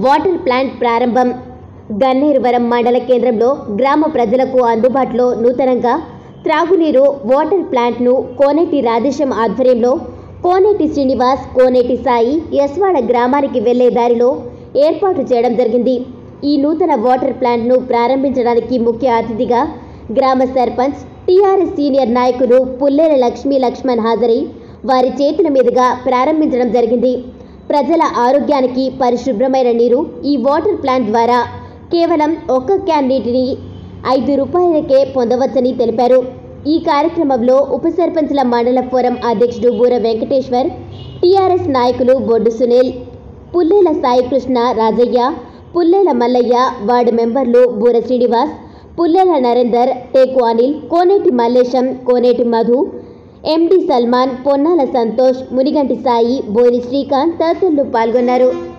Water plant ప్రారంభం. గన్నేరువరం మండల కేంద్రంలో గ్రామ ప్రజలకు అందుబాటులో నూతనంగా త్రాగునీరు వాటర్ ప్లాంట్ను కోనేటి రాధేశం ఆధ్వర్యంలో కోనేటి శ్రీనివాస్, కోనేటి సాయి, యస్వాడ గ్రామానికి వెళ్లే దారిలో ఏర్పాటు చేయడం జరిగింది. ఈ నూతన వాటర్ ప్లాంట్ను ప్రారంభించడానికి ముఖ్య అతిథిగా గ్రామ సర్పంచ్, టీఆర్ఎస్ సీనియర్ నాయకులు పుల్లేల లక్ష్మీ లక్ష్మణ్ హాజరై వారి చేతుల మీదుగా ప్రారంభించడం జరిగింది. ప్రజల ఆరోగ్యానికి పరిశుభ్రమైన నీరు ఈ వాటర్ ప్లాంట్ ద్వారా కేవలం 1 క్యాన్ నీటిని 5 రూపాయలకే పొందవచ్చని తెలిపారు. ఈ కార్యక్రమంలో ఉప సర్పంచ్ల మండల ఫోరం అధ్యక్షుడు బూర వెంకటేశ్వర్, టీఆర్ఎస్ నాయకులు బొడ్డు సునీల్, పుల్లేల సాయికృష్ణ, రాజయ్య, పుల్లేల మల్లయ్య, వార్డు మెంబర్లు బూర శ్రీనివాస్, పుల్లేల నరేందర్, టేకు అనిల్, కోనేటి మల్లేశం, కోనేటి మధు, ఎండి సల్మాన్, పొన్నాల సంతోష్, మునిగంటి సాయి, బోయిని శ్రీకాంత్ తదితరులు పాల్గొన్నారు.